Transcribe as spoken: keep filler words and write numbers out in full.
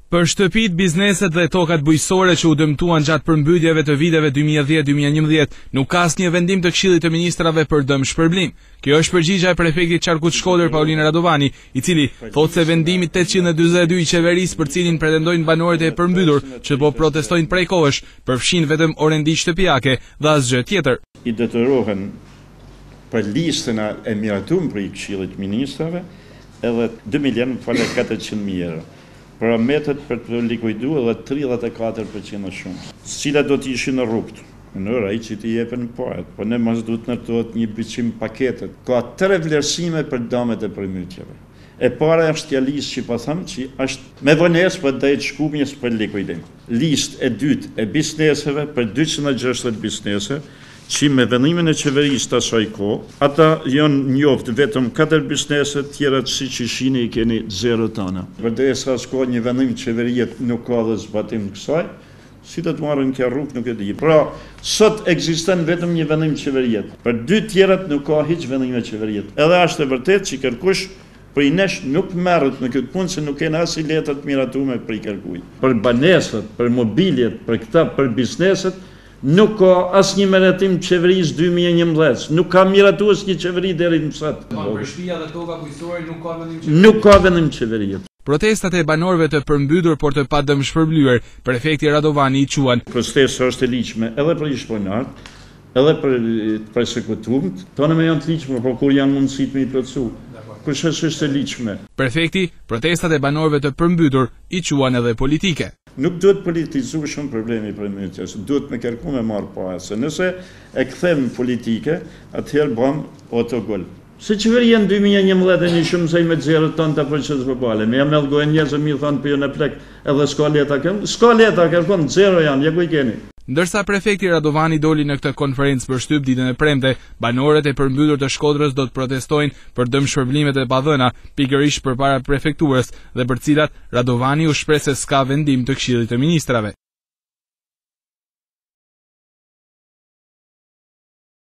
Për shtëpit, bizneset dhe tokat bujqësore që u dëmtuan gjatë përmbytjeve të viteve dy mijë e dhjetë dy mijë e njëmbëdhjetë, nuk ka asnjë vendim të Këshillit të Ministrave për dëmshpërblim. Kjo është përgjigjja e prefektit Qarkut Shkodër Paulin Radovani, i cili thotë se vendimi tetëqind e dyzet e dy i qeverisë për cilin pretendojnë banorët e përmbytur që po protestojnë prej kohësh, përfshin vetëm orendi shtëpiake dhe asgjë tjetër. I detyrohen për listën e miratuar për Këshillit të Ministrave edhe dy milion katërqind mijë euro. Parametrat për të likuidu edhe tridhjetë e katër përqind shumë. Cilat do të ishin në rrugt, në ai që t'i jepen parat, po ne mos duhet ndërtohet një biçim paketet. Ka tre vlerësime për dëmet e përmbytjeve. E para është ja listë që po them që është me vonesë për drejt shkumjes për likuidim. Listë e dytë e bizneseve për dyqind e gjashtëdhjetë biznese, që me vendimin e qeverisë të asaj kohë, ata janë njoftë vetëm katër biznese, tjerat siç ishini i keni zero tona. Përderisa s'ka një vendim qeverie nuk ka dhe zbatim të kësaj, si do të marrin kjo rrugë nuk e di. Pra, sot ekziston vetëm një vendim qeverie. Për dy tjerat nuk ka hiç vendime qeverie. Edhe është e vërtetë që kërkush për i nesh nuk merret në këtë punë se nuk kena as i letrat miratuar për i kërkuj. Për banesat, për mobiljet, për këta, për bizneset, nuk ka asnjë menatim qeverisë dy mijë e njëmbëdhjetë, nuk ka miratues një qeveri deri në sot. Për shtëpia dhe toka bujqësore nuk ka vendim qeverie. Nuk ka vendim qeverie. Protestat e banorëve të përmbytur por të padëmshpërblyer, prefekti Radovani i quan. Protesta është e ligjshme edhe për ishponart, edhe për përsekutumt, tonë me janë të ligjshme, por kur janë mundësit me i plotësu. Kush është e ligjshme? Prefekti, protestat e banorëve të përmbytur i quan edhe politike. Nuk duhet politizu shumë problemi për përmbytjes, duhet me kërku me marrë para, se nëse e kthem politike, atëherë bëm autogol. Se qeveria në dy mijë e njëmbëdhjetë një shumë se i me zero ton të proces verbale, me jam elgojnë njerëz mi thonë për jo në plek, edhe s'ka leta kërkon, s'ka leta kërkon, zero janë, ja ku i keni. Ndërsa prefekti Radovani doli në këtë konferencë për shtyp ditën e premte, banorët e përmbytur të Shkodrës do të protestojnë për dëmshpërblimet e padhëna, pikërisht përpara prefekturës dhe për cilat Radovani u shpreh se s'ka vendim të Këshillit të Ministrave.